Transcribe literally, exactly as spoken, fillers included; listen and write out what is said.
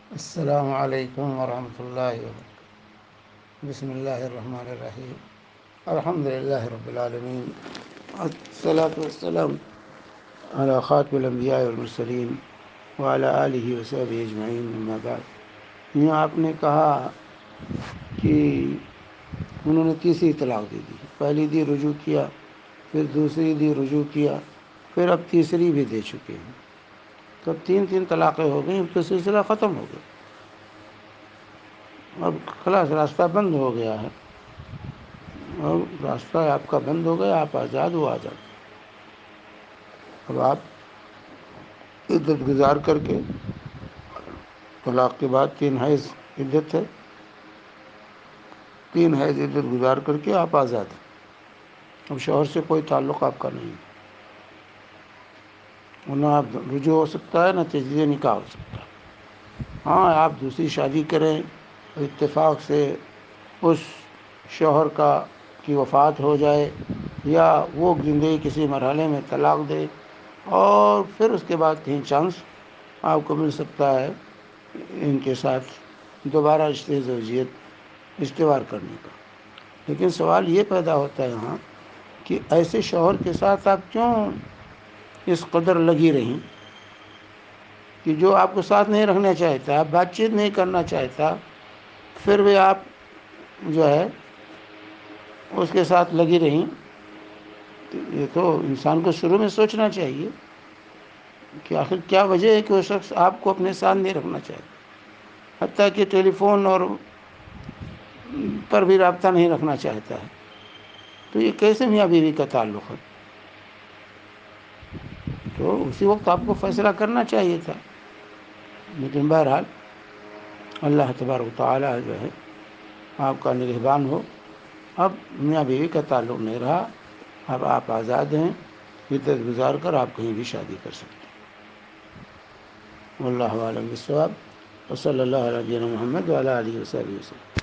السلام علیکم ورحمۃ اللہ وبرکاتہ۔ بسم اللہ الرحمن الرحیم۔ الحمد للہ رب العالمین، والصلاة والسلام علی خاتم الانبیاء والمرسلین وعلی آلہ وصحبہ اجمعین، اما بعد۔ یہاں آپ نے کہا کہ انہوں نے تیسری طلاق دے دی، پہلی دی رجوع کیا، پھر دوسری دی رجوع کیا، پھر اب تیسری بھی دے چکے ہیں، تو اب تین تین طلاقیں ہو گئیں، اب تو سلسلہ ختم ہو گیا، اب خلاص راستہ بند ہو گیا ہے، اب راستہ آپ کا بند ہو گیا، آپ آزاد ہو آزاد۔ اب آپ عدت گزار کر کے، طلاق کے بعد تین حیض عدت ہے، تین حیض عدت گزار کر کے آپ آزاد ہیں، اب شوہر سے کوئی تعلق آپ کا نہیں ہے، نہ آپ رجوع ہو سکتا ہے، نہ تجدید نکاح ہو سکتا ہے۔ ہاں، آپ دوسری شادی کریں، اتفاق سے اس شوہر کا کی وفات ہو جائے، یا وہ زندگی کسی مرحلے میں طلاق دے، اور پھر اس کے بعد کہیں چانس آپ کو مل سکتا ہے ان کے ساتھ دوبارہ رشتے زوجیت استوار کرنے کا۔ لیکن سوال یہ پیدا ہوتا ہے یہاں کہ ایسے شوہر کے ساتھ آپ کیوں اس قدر لگی رہیں کہ جو آپ کو ساتھ نہیں رکھنا چاہتا، بات چیت نہیں کرنا چاہتا، پھر بھی آپ جو ہے اس کے ساتھ لگی رہیں۔ تو یہ تو انسان کو شروع میں سوچنا چاہیے کہ آخر کیا وجہ ہے کہ وہ شخص آپ کو اپنے ساتھ نہیں رکھنا چاہتا، حتیٰ کہ ٹیلی فون اور پر بھی رابطہ نہیں رکھنا چاہتا ہے، تو یہ کیسے میاں بیوی کا تعلق ہے؟ تو اسی وقت آپ کو فیصلہ کرنا چاہیے تھا، لیکن بہرحال اللہ تبارک و تعالیٰ جو ہے آپ کا نگہبان ہو، اب میاں بیوی کا تعلق نہیں رہا، اب آپ آزاد ہیں، عدت گزار کر آپ کہیں بھی شادی کر سکتے ہیں۔ واللہ اعلم بالصواب، وصلی اللہ علی نبینا محمد وعلی آلہ وصحبہ وسلم۔